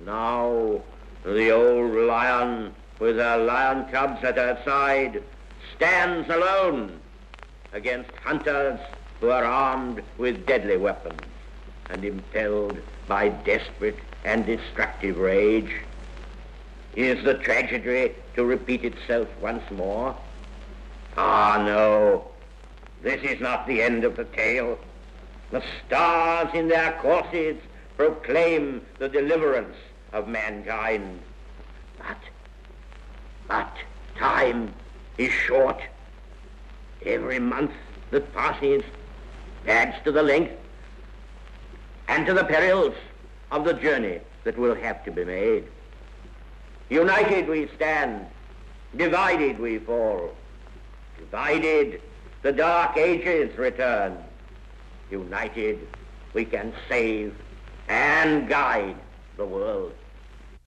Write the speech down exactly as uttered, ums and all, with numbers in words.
Now the old lion, with her lion cubs at her side, stands alone against hunters who are armed with deadly weapons and impelled by desperate and destructive rage. Is the tragedy to repeat itself once more? Ah, no, this is not the end of the tale. The stars in their courses proclaim the deliverance of mankind. But, but time is short. Every month that passes adds to the length and to the perils of the journey that will have to be made. United we stand, divided we fall. Divided, the dark ages return. United, we can save and guide the world.